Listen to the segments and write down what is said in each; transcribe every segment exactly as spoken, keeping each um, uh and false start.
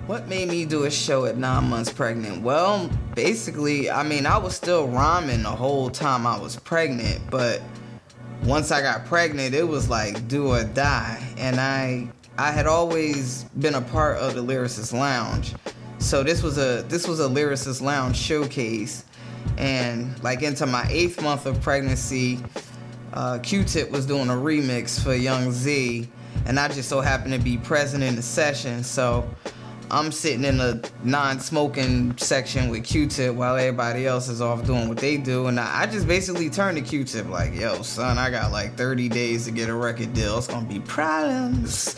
What made me do a show at nine months pregnant? Well, basically, I mean, I was still rhyming the whole time I was pregnant, but once I got pregnant, it was like do or die. And I I had always been a part of the Lyricist Lounge. So this was a this was a Lyricist Lounge showcase. And like into my eighth month of pregnancy, uh, Q-Tip was doing a remix for Young Z, and I just so happened to be present in the session. So I'm sitting in a non-smoking section with Q-Tip while everybody else is off doing what they do, and I just basically turned to Q-Tip like, yo, son, I got like thirty days to get a record deal. It's gonna be problems.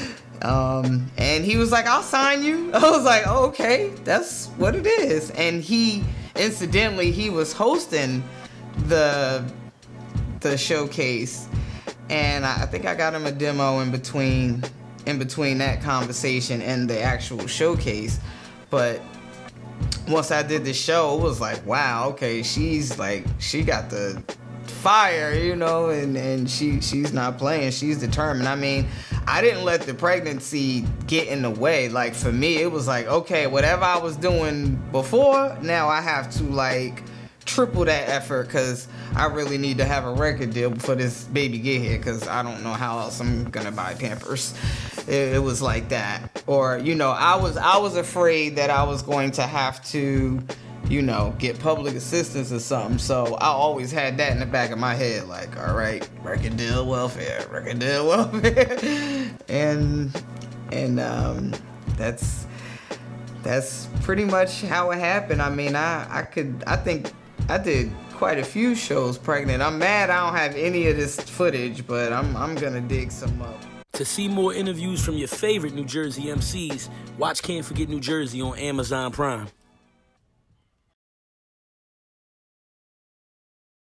Um, and he was like, I'll sign you. I was like, oh, okay, that's what it is. And he, incidentally, he was hosting the, the showcase, and I think I got him a demo in between in between that conversation and the actual showcase. But once I did the show, it was like, wow, okay, she's like, she got the fire, you know, and, and she she's not playing, she's determined. I mean, I didn't let the pregnancy get in the way. Like, for me, it was like, okay, whatever I was doing before, now I have to like triple that effort, because I really need to have a record deal before this baby get here, because I don't know how else I'm gonna buy Pampers. It, it was like that. Or, you know, I was I was afraid that I was going to have to, you know, get public assistance or something. So I always had that in the back of my head, like, all right, record deal, welfare, record deal, welfare. and and um, that's that's pretty much how it happened. I mean, I I could I think I did quite a few shows pregnant. I'm mad I don't have any of this footage, but I'm I'm gonna dig some up. To see more interviews from your favorite New Jersey M Cs, watch Can't Forget New Jersey on Amazon Prime.